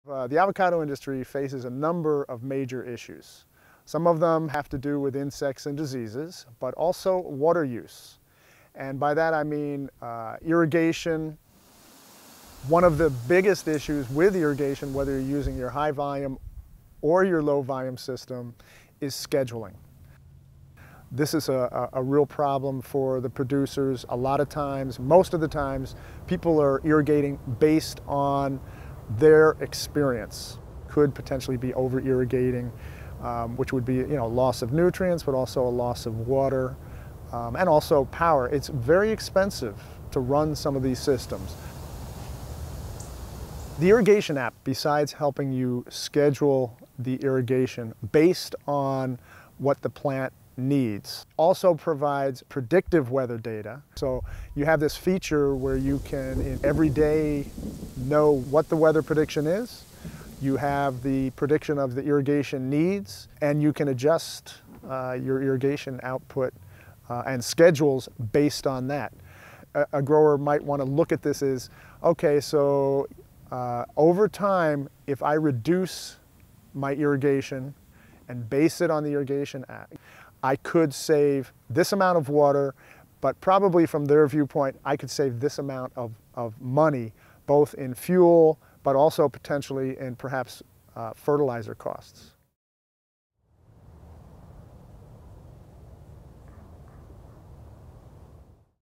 The avocado industry faces a number of major issues. Some of them have to do with insects and diseases, but also water use. And by that I mean irrigation. One of the biggest issues with irrigation, whether you're using your high volume or your low volume system, is scheduling. This is a real problem for the producers. A lot of times, most of the times, people are irrigating based on their experience. Could potentially be over irrigating, which would be loss of nutrients, but also a loss of water and also power. It's very expensive to run some of these systems. The irrigation app, besides helping you schedule the irrigation based on what the plant needs, also provides predictive weather data. So you have this feature where you can every day know what the weather prediction is. You have the prediction of the irrigation needs, and you can adjust your irrigation output and schedules based on that. A grower might want to look at this as, okay, so over time, if I reduce my irrigation and base it on the irrigation app, I could save this amount of water, but probably from their viewpoint, I could save this amount of money, both in fuel, but also potentially in perhaps fertilizer costs.